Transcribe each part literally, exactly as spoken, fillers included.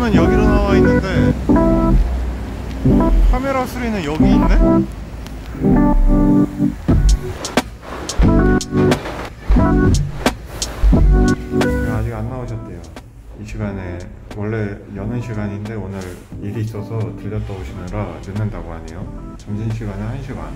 수리는 여기로 나와 있는데 카메라 수리는 여기 있네? 아직 안 나오셨대요. 이 시간에 원래 여는 시간인데 오늘 일이 있어서 들렸다 오시느라 늦는다고 하네요. 점심시간에 한 시간.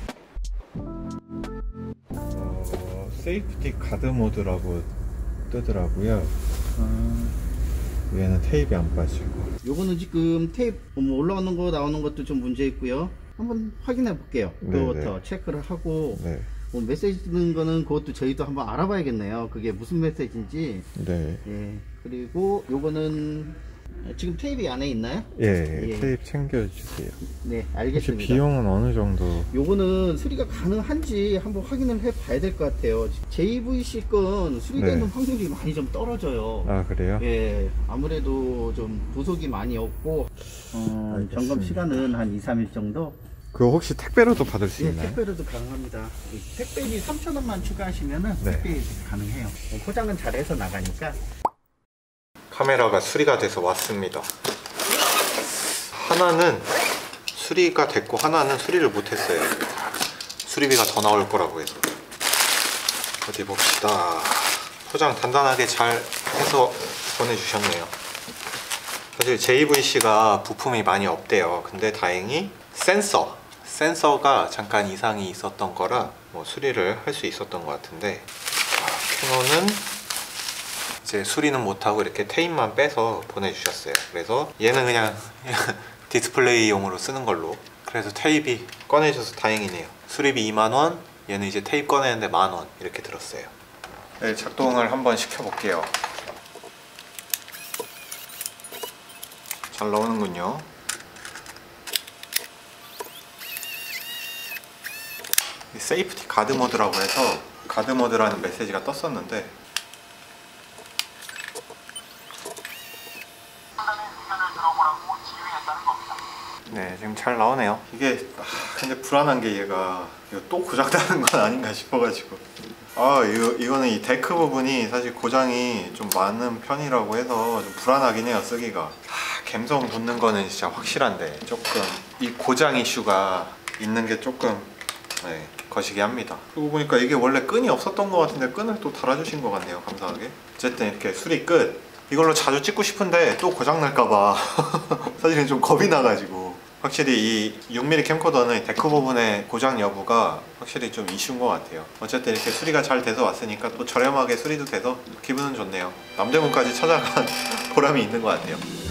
어, 세이프티 가드 모드라고 뜨더라고요. 아... 얘는 테이프 안 빠지고. 요거는 지금 테이프 뭐 올라오는 거 나오는 것도 좀 문제 있고요. 한번 확인해 볼게요. 그거부터 체크를 하고. 네. 뭐 메시지 뜨는 거는 그것도 저희도 한번 알아봐야겠네요. 그게 무슨 메시지인지. 네. 예. 그리고 요거는 지금 테이프 안에 있나요? 예, 예. 테이프 챙겨주세요. 네, 알겠습니다. 혹시 비용은 어느 정도? 요거는 수리가 가능한지 한번 확인을 해 봐야 될 것 같아요. 제이브이씨 건 수리되는 네. 확률이 많이 좀 떨어져요. 아, 그래요? 예, 아무래도 좀 부속이 많이 없고 어, 점검 시간은 한 이, 삼 일 정도. 그거 혹시 택배로도 받을 수 예, 있나요? 택배로도 가능합니다. 택배비 삼천 원만 추가하시면은 네. 택배 가능해요. 포장은 잘해서 나가니까. 카메라가 수리가 돼서 왔습니다. 하나는 수리가 됐고 하나는 수리를 못했어요. 수리비가 더 나올 거라고 해서. 어디 봅시다. 포장 단단하게 잘 해서 보내주셨네요. 사실 제이브이씨가 부품이 많이 없대요. 근데 다행히 센서 센서가 잠깐 이상이 있었던 거라 뭐 수리를 할 수 있었던 것 같은데, 캐논은 이제 수리는 못하고 이렇게 테이프만 빼서 보내주셨어요. 그래서 얘는 그냥 디스플레이용으로 쓰는 걸로. 그래서 테이프 꺼내줘서 다행이네요. 수리비 이만 원, 얘는 이제 테이프 꺼내는데 만 원 이렇게 들었어요. 네, 작동을 한번 시켜볼게요. 잘 나오는군요. 세이프티 가드 모드라고 해서 가드 모드라는 메시지가 떴었는데 네, 지금 잘 나오네요. 이게 아, 근데 불안한 게 얘가 이거 또 고장나는 건 아닌가 싶어가지고. 아 이거, 이거는 이 데크 부분이 사실 고장이 좀 많은 편이라고 해서 좀 불안하긴 해요, 쓰기가. 아, 갬성 돋는 거는 진짜 확실한데 조금 이 고장 이슈가 있는 게 조금 네, 거시기 합니다. 그리고 보니까 이게 원래 끈이 없었던 것 같은데 끈을 또 달아주신 것 같네요. 감사하게. 어쨌든 이렇게 수리 끝. 이걸로 자주 찍고 싶은데 또 고장날까봐 사실은 좀 겁이 나가지고. 확실히 이 육 밀리미터 캠코더는 데크 부분의 고장 여부가 확실히 좀 이슈인 것 같아요. 어쨌든 이렇게 수리가 잘 돼서 왔으니까 또 저렴하게 수리도 돼서 기분은 좋네요. 남대문까지 찾아간 보람이 있는 것 같아요.